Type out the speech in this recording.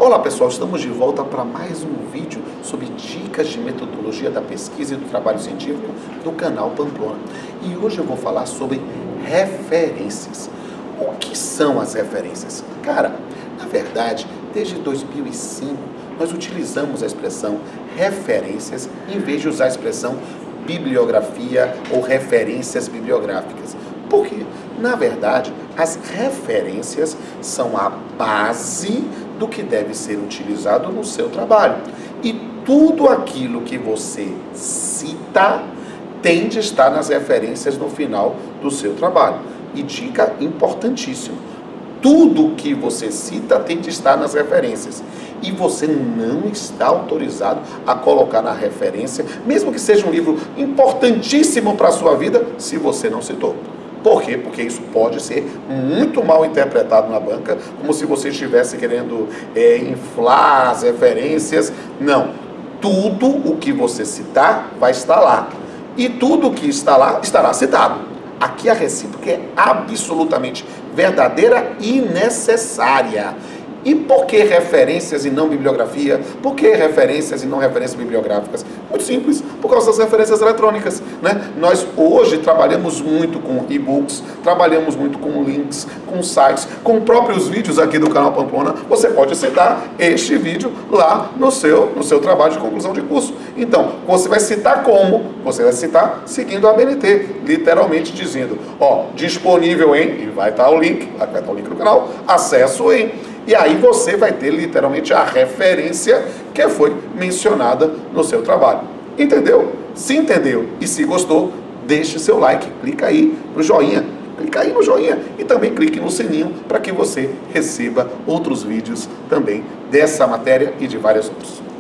Olá pessoal, estamos de volta para mais um vídeo sobre dicas de metodologia da pesquisa e do trabalho científico do canal Pamplona. E hoje eu vou falar sobre referências. O que são as referências? Cara, na verdade, desde 2005 nós utilizamos a expressão referências em vez de usar a expressão bibliografia ou referências bibliográficas. Por quê? Na verdade, as referências são a base do que deve ser utilizado no seu trabalho. E tudo aquilo que você cita tem de estar nas referências no final do seu trabalho. E dica importantíssima: tudo que você cita tem de estar nas referências. E você não está autorizado a colocar na referência, mesmo que seja um livro importantíssimo para a sua vida, se você não citou. Por quê? Porque isso pode ser muito mal interpretado na banca, como se você estivesse querendo inflar as referências. Não. Tudo o que você citar vai estar lá. E tudo o que está lá estará citado. Aqui a recíproca é absolutamente verdadeira e necessária. E por que referências e não bibliografia? Por que referências e não referências bibliográficas? Muito simples, por causa das referências eletrônicas, né? Nós hoje trabalhamos muito com e-books, trabalhamos muito com links, com sites, com próprios vídeos aqui do canal Pamplona. Você pode citar este vídeo lá no seu trabalho de conclusão de curso. Então, você vai citar como? Você vai citar seguindo a ABNT, literalmente dizendo, ó, disponível em, e vai estar o link, vai estar o link do canal, acesso em. E aí você vai ter literalmente a referência que foi mencionada no seu trabalho. Entendeu? Se entendeu e se gostou, deixe seu like, clica aí no joinha, e também clique no sininho para que você receba outros vídeos também dessa matéria e de vários outros.